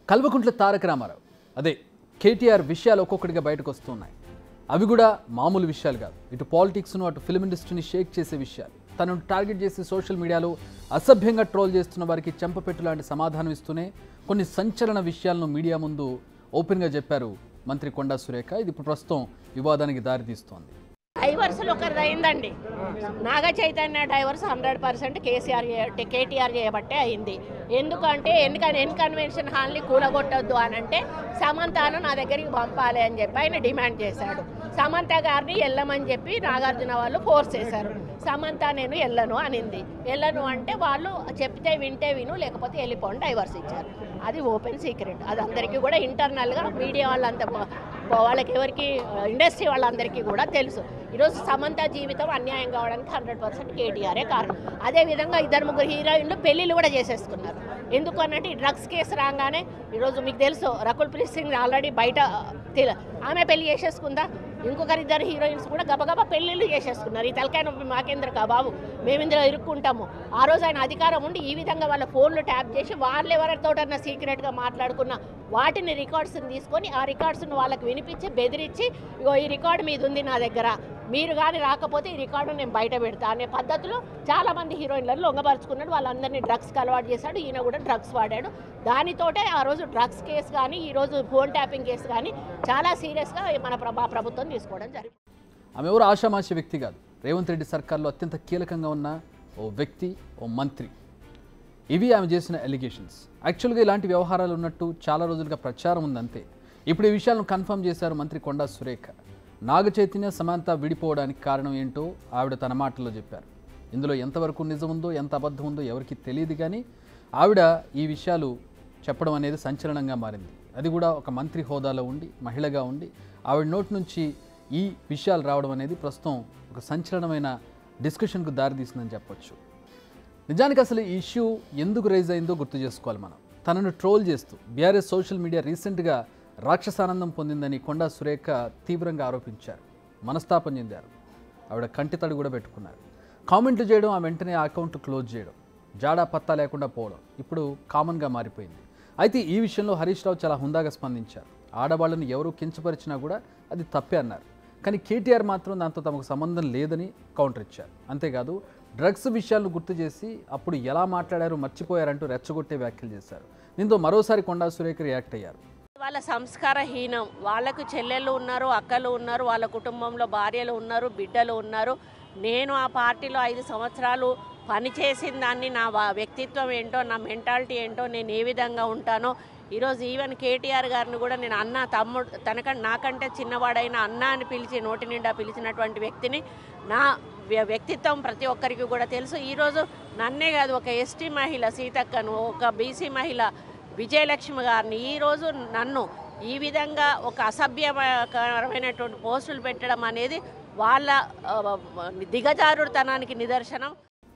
కల్వకుంట్ల తారక రామారావు అదే కేటీఆర్ విషయాలు ఒక్కొక్కటిగా బయటకు వస్తున్నాయి. అవి కూడా మామూలు విషయాలు కాదు. ఇటు పాలిటిక్స్ను అటు ఫిల్మ్ ఇండస్ట్రీని షేక్ చేసే విషయాలు. తనను టార్గెట్ చేసి సోషల్ మీడియాలో అసభ్యంగా ట్రోల్ చేస్తున్న వారికి చెంపపెట్టు లాంటి సమాధానం ఇస్తూనే కొన్ని సంచలన విషయాలను మీడియా ముందు ఓపెన్గా చెప్పారు మంత్రి కొండా సురేఖ. ఇది ఇప్పుడు ప్రస్తుతం వివాదానికి దారితీస్తోంది. డైవర్సులు ఒకరిది అయిందండి. నాగ చైతన్య డైవర్స్ 100% కేటీఆర్ చేయబట్టే అయింది. ఎందుకంటే ఎన్కన్వెన్షన్ హాల్ని కూలగొట్టొద్దు అని అంటే సమంతను నా దగ్గరికి పంపాలి అని చెప్పి ఆయన డిమాండ్ చేశాడు. సమంత గారిని వెళ్ళమని చెప్పి నాగార్జున వాళ్ళు ఫోర్స్ చేశారు. సమంత నేను వెళ్ళను అనింది. వెళ్ళను అంటే వాళ్ళు చెప్తే వింటే విను, లేకపోతే వెళ్ళిపోండి, డైవర్స్ ఇచ్చారు. అది ఓపెన్ సీక్రెట్. అది అందరికీ కూడా ఇంటర్నల్గా మీడియా వాళ్ళంతా వాళ్ళకి ఎవరికి ఇండస్ట్రీ వాళ్ళందరికీ కూడా తెలుసు. ఈరోజు సమంత జీవితం అన్యాయం కావడానికి 100% కేటీఆరే కారణం. అదేవిధంగా 2-3 హీరోయిన్లు పెళ్ళిళ్ళు కూడా చేసేసుకున్నారు. ఎందుకు అన్నట్టు ఈ డ్రగ్స్ కేసు రాగానే ఈరోజు మీకు తెలుసు రకుల్ ప్రీత్ సింగ్ ఆల్రెడీ బయట ఆమె పెళ్లి చేసేసుకుందా. ఇంకొకరు 2 హీరోయిన్స్ కూడా గబగబా పెళ్ళిళ్ళు చేసేసుకున్నారు. ఈ తలకాయ నొప్పి మాకేంద్ర బాబు, మేము ఇందులో ఇరుక్కుంటాము. ఆ రోజు ఆయన అధికారం ఉండి ఈ విధంగా వాళ్ళ ఫోన్లు ట్యాప్ చేసి వాళ్ళు ఎవరితోటన్నా సీక్రెట్గా మాట్లాడుకున్న వాటిని రికార్డ్స్ని తీసుకొని ఆ రికార్డ్స్ను వాళ్ళకి వినిపించి బెదిరించి, ఇగో ఈ రికార్డు మీద ఉంది నా దగ్గర, మీరు కానీ రాకపోతే ఈ రికార్డు నేను బయట పెడతా అనే పద్ధతిలో చాలామంది హీరోయిన్లను లొంగపరుచుకున్నాడు. వాళ్ళందరినీ డ్రగ్స్కి అలవాటు చేశాడు. ఈయన కూడా డ్రగ్స్ వాడాడు. దానితోటే ఆ రోజు డ్రగ్స్ కేసు కానీ ఈరోజు ఫోన్ ట్యాపింగ్ కేసు కానీ చాలా సీరియస్గా మన ప్రభుత్వం తీసుకోవడం జరిగింది. ఆమె ఎవరు ఆషామాషి వ్యక్తి కాదు. రేవంత్ రెడ్డి సర్కార్లో అత్యంత కీలకంగా ఉన్న ఓ వ్యక్తి, ఓ మంత్రి. ఇవి ఆమె చేసిన ఎలిగేషన్స్. యాక్చువల్గా ఇలాంటి వ్యవహారాలు ఉన్నట్టు చాలా రోజులుగా ప్రచారం ఉందంతే. ఇప్పుడు ఈ విషయాలను కన్ఫర్మ్ చేశారు మంత్రి కొండా సురేఖ. నాగ చైతన్య సమంత విడిపోవడానికి కారణం ఏంటో ఆవిడ తన మాటల్లో చెప్పారు. ఇందులో ఎంతవరకు నిజం ఉందో ఎంత అబద్ధం ఉందో ఎవరికి తెలియదు, కానీ ఆవిడ ఈ విషయాలు చెప్పడం అనేది సంచలనంగా మారింది. అది కూడా ఒక మంత్రి హోదాలో ఉండి, మహిళగా ఉండి ఆవిడ నోటి నుంచి ఈ విషయాలు రావడం అనేది ప్రస్తుతం ఒక సంచలనమైన డిస్కషన్కు దారితీసిందని చెప్పొచ్చు. నిజానికి అసలు ఈ ఇష్యూ ఎందుకు రైజ్ అయిందో గుర్తు చేసుకోవాలి మనం. తనను ట్రోల్ చేస్తూ బీఆర్ఎస్ సోషల్ మీడియా రీసెంట్గా రాక్షసానందం పొందిందని కొండా సురేఖ తీవ్రంగా ఆరోపించారు. మనస్తాపం చెందారు. ఆవిడ కంటితడి కూడా పెట్టుకున్నారు. కామెంట్లు చేయడం, ఆ వెంటనే ఆ అకౌంట్ క్లోజ్ చేయడం, జాడా పత్తా లేకుండా పోవడం ఇప్పుడు కామన్గా మారిపోయింది. అయితే ఈ విషయంలో హరీష్ రావు చాలా హుందాగా స్పందించారు. ఆడవాళ్ళని ఎవరూ కించపరిచినా కూడా అది తప్పే అన్నారు. కానీ కేటీఆర్ మాత్రం దాంతో తమకు సంబంధం లేదని కౌంటర్ ఇచ్చారు. అంతేకాదు డ్రగ్స్ విషయాలను గుర్తు చేసి అప్పుడు ఎలా మాట్లాడారో మర్చిపోయారంటూ రెచ్చగొట్టే వ్యాఖ్యలు చేశారు. దీంతో మరోసారి కొండా సురేఖ రియాక్ట్ అయ్యారు. వాళ్ళ సంస్కారహీనం. వాళ్ళకు చెల్లెళ్ళు ఉన్నారు, అక్కలు ఉన్నారు, వాళ్ళ కుటుంబంలో భార్యలు ఉన్నారు, బిడ్డలు ఉన్నారు. నేను ఆ పార్టీలో 5 సంవత్సరాలు పనిచేసిన దాన్ని, నా వ్యక్తిత్వం ఏంటో, నా మెంటాలిటీ ఏంటో, నేను ఏ విధంగా ఉంటానో ఈరోజు ఈవెన్ కేటీఆర్ గారిని కూడా నేను అన్న, తమ్ముడు, నాకంటే చిన్నవాడైన అన్న అని పిలిచి నోటి నిండా పిలిచినటువంటి వ్యక్తిని. నా వ్యక్తిత్వం ప్రతి ఒక్కరికి కూడా తెలుసు. ఈరోజు నన్నే కాదు, ఒక ఎస్టీ మహిళ సీతక్కను, ఒక బీసీ మహిళ విజయలక్ష్మి గారిని, ఈరోజు నన్ను ఈ విధంగా ఒక అసభ్యకరమైనటువంటి పోస్టులు పెట్టడం అనేది వాళ్ళ దిగజారుడుతనానికి నిదర్శనం.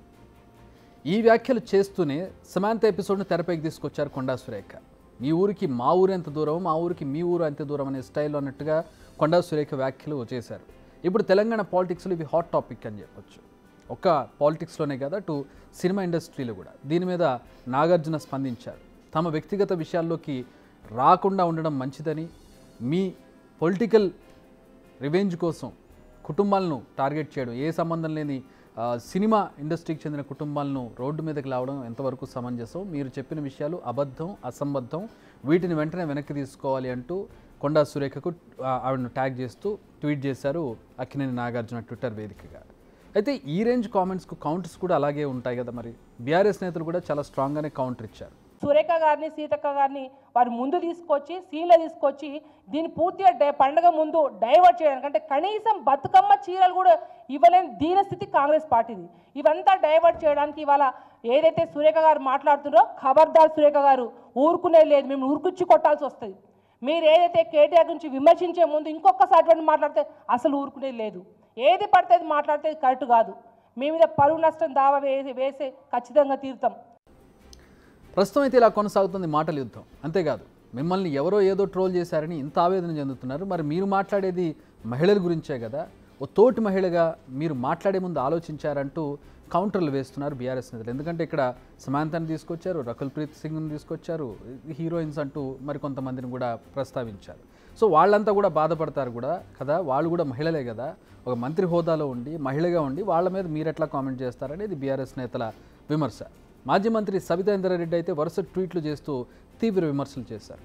ఈ వ్యాఖ్యలు చేస్తూనే సమంత ఎపిసోడ్ను తెరపైకి తీసుకొచ్చారు కొండా సురేఖ. మీ ఊరికి మా ఊరు ఎంత దూరం, మా ఊరికి మీ ఊరు ఎంత దూరం అనే స్టైల్లో అన్నట్టుగా కొండా సురేఖ వ్యాఖ్యలు చేశారు. ఇప్పుడు తెలంగాణ పాలిటిక్స్లో ఇవి హాట్ టాపిక్ అని చెప్పొచ్చు. ఒక్క పాలిటిక్స్లోనే కదా, అటు సినిమా ఇండస్ట్రీలో కూడా దీని మీద నాగార్జున స్పందించారు. తమ వ్యక్తిగత విషయాల్లోకి రాకుండా ఉండడం మంచిదని, మీ పొలిటికల్ రివెంజ్ కోసం కుటుంబాలను టార్గెట్ చేయడం, ఏ సంబంధం లేని సినిమా ఇండస్ట్రీకి చెందిన కుటుంబాలను రోడ్డు మీదకి లావడం ఎంతవరకు సమంజసం, మీరు చెప్పిన విషయాలు అబద్ధం, అసంబద్ధం, వీటిని వెంటనే వెనక్కి తీసుకోవాలి అంటూ కొండా సురేఖకు ఆవిడను ట్యాగ్ చేస్తూ ట్వీట్ చేశారు అక్కినేని నాగార్జున ట్విట్టర్ వేదికగా. అయితే ఈ రేంజ్ కామెంట్స్కు కౌంటర్స్ కూడా అలాగే ఉంటాయి కదా. మరి బీఆర్ఎస్ నేతలు కూడా చాలా స్ట్రాంగ్గానే కౌంటర్ ఇచ్చారు. సురేఖ గారిని, సీతక్క గారిని వారి ముందు తీసుకొచ్చి, సీన్లో తీసుకొచ్చి దీన్ని పూర్తిగా పండగ ముందు డైవర్ట్ చేయడానికి, అంటే కనీసం బతుకమ్మ చీరలు కూడా ఇవ్వలేని దీనస్థితి కాంగ్రెస్ పార్టీది. ఇవంతా డైవర్ట్ చేయడానికి ఇవాళ ఏదైతే సురేఖ గారు మాట్లాడుతున్నారో, ఖబర్దార్ సురేఖ గారు, ఊరుకునే లేదు, మేము ఊరుకుచ్చి కొట్టాల్సి వస్తుంది. మీరు ఏదైతే కేటీఆర్ గురించి విమర్శించే ముందు ఇంకొకసారి మాట్లాడితే అసలు ఊరుకునేది లేదు. ఏది పడితే అది మాట్లాడితే కరెక్ట్ కాదు. మీ మీద పరువు నష్టం దావా వేసే ఖచ్చితంగా తీరుతాం. ప్రస్తుతం అయితే ఇలా కొనసాగుతుంది మాటల యుద్ధం. అంతేకాదు మిమ్మల్ని ఎవరో ఏదో ట్రోల్ చేశారని ఇంత ఆవేదన చెందుతున్నారు. మరి మీరు మాట్లాడేది మహిళల గురించే కదా. ఓ తోటి మహిళగా మీరు మాట్లాడే ముందు ఆలోచించారంటూ కౌంటర్లు వేస్తున్నారు బీఆర్ఎస్ నేతలు. ఎందుకంటే ఇక్కడ సమాంతాన్ని తీసుకొచ్చారు, రకుల్ ప్రీత్ సింగ్ని తీసుకొచ్చారు, హీరోయిన్స్ అంటూ మరికొంతమందిని కూడా ప్రస్తావించారు. సో వాళ్ళంతా కూడా బాధపడతారు కూడా కదా, వాళ్ళు కూడా మహిళలే కదా, ఒక మంత్రి హోదాలో ఉండి మహిళగా ఉండి వాళ్ళ మీద మీరు ఎట్లా కామెంట్ చేస్తారనేది బీఆర్ఎస్ నేతల విమర్శ. మాజీ మంత్రి సబితా ఇంద్రారెడ్డి అయితే వరుస ట్వీట్లు చేస్తూ తీవ్ర విమర్శలు చేశారు.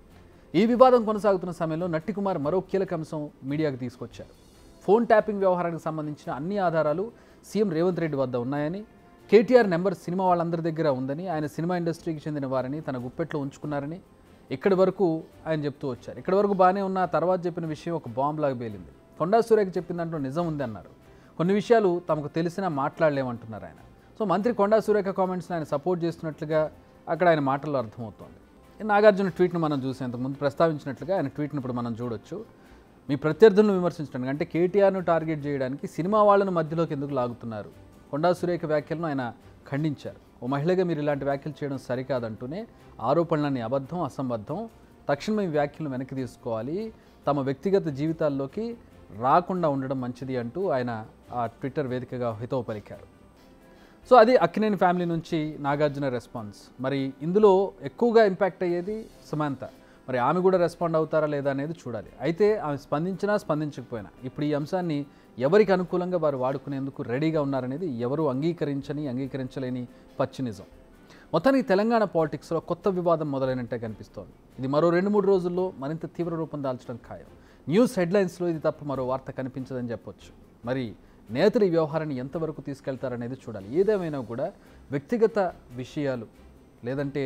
ఈ వివాదం కొనసాగుతున్న సమయంలో నట్టి కుమార్ మరో కీలక అంశం మీడియాకు తీసుకొచ్చారు. ఫోన్ ట్యాపింగ్ వ్యవహారానికి సంబంధించిన అన్ని ఆధారాలు సీఎం రేవంత్ రెడ్డి వద్ద ఉన్నాయని, కేటీఆర్ నెంబర్ సినిమా వాళ్ళందరి దగ్గర ఉందని, ఆయన సినిమా ఇండస్ట్రీకి చెందిన వారని తన గుప్పెట్లో ఉంచుకున్నారని ఇక్కడి వరకు ఆయన చెప్తూ వచ్చారు. ఇక్కడి వరకు బాగానే ఉన్న తర్వాత చెప్పిన విషయం ఒక బాంబులాగా పేలింది. కొండా సురేఖ చెప్పిన దాంట్లో నిజం ఉంది అన్నారు. కొన్ని విషయాలు తమకు తెలిసినా మాట్లాడలేమంటున్నారు ఆయన. సో మంత్రి కొండా సురేఖ కామెంట్స్ని ఆయన సపోర్ట్ చేస్తున్నట్లుగా అక్కడ ఆయన మాటల్లో అర్థమవుతోంది. నాగార్జున ట్వీట్ను మనం చూసేందుకు ముందు ప్రస్తావించినట్లుగా ఆయన ట్వీట్ను ఇప్పుడు మనం చూడొచ్చు. మీ ప్రత్యర్థులను విమర్శించడానికి అంటే కేటీఆర్ను టార్గెట్ చేయడానికి సినిమా వాళ్ళను మధ్యలోకి ఎందుకు లాగుతున్నారు? కొండా సురేఖ వ్యాఖ్యలను ఆయన ఖండించారు. ఓ మహిళగా మీరు ఇలాంటి వ్యాఖ్యలు చేయడం సరికాదంటూనే ఆరోపణలన్నీ అబద్ధం, అసంబద్ధం, తక్షణమే ఈ వ్యాఖ్యలను వెనక్కి తీసుకోవాలి, తమ వ్యక్తిగత జీవితాల్లోకి రాకుండా ఉండడం మంచిది అంటూ ఆయన ఆ ట్విట్టర్ వేదికగా హితవు పలికారు. సో అది అక్కినేని ఫ్యామిలీ నుంచి నాగార్జున రెస్పాన్స్. మరి ఇందులో ఎక్కువగా ఇంపాక్ట్ అయ్యేది సమాంత. మరి ఆమె కూడా రెస్పాండ్ అవుతారా లేదా అనేది చూడాలి. అయితే ఆమె స్పందించినా స్పందించకపోయినా ఇప్పుడు ఈ అంశాన్ని ఎవరికి అనుకూలంగా వారు వాడుకునేందుకు రెడీగా ఉన్నారనేది ఎవరు అంగీకరించలేని పచ్చి నిజం. మొత్తానికి తెలంగాణ పాలిటిక్స్లో కొత్త వివాదం మొదలైనట్టే కనిపిస్తోంది. ఇది మరో 2-3 రోజుల్లో మరింత తీవ్ర రూపం దాల్చడం ఖాయం. న్యూస్ హెడ్లైన్స్లో ఇది తప్ప మరో వార్త కనిపించదని చెప్పొచ్చు. మరి నేతలు ఈ వ్యవహారాన్ని ఎంతవరకు తీసుకెళ్తారనేది చూడాలి. ఏదేమైనా కూడా వ్యక్తిగత విషయాలు లేదంటే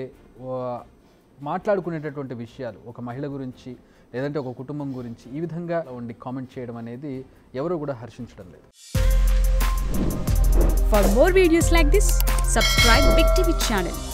మాట్లాడుకునేటటువంటి విషయాలు ఒక మహిళ గురించి లేదంటే ఒక కుటుంబం గురించి ఈ విధంగా ఉండి కామెంట్ చేయడం అనేది ఎవరు కూడా హర్షించడం లేదు. For more videos like this, subscribe Big TV channel.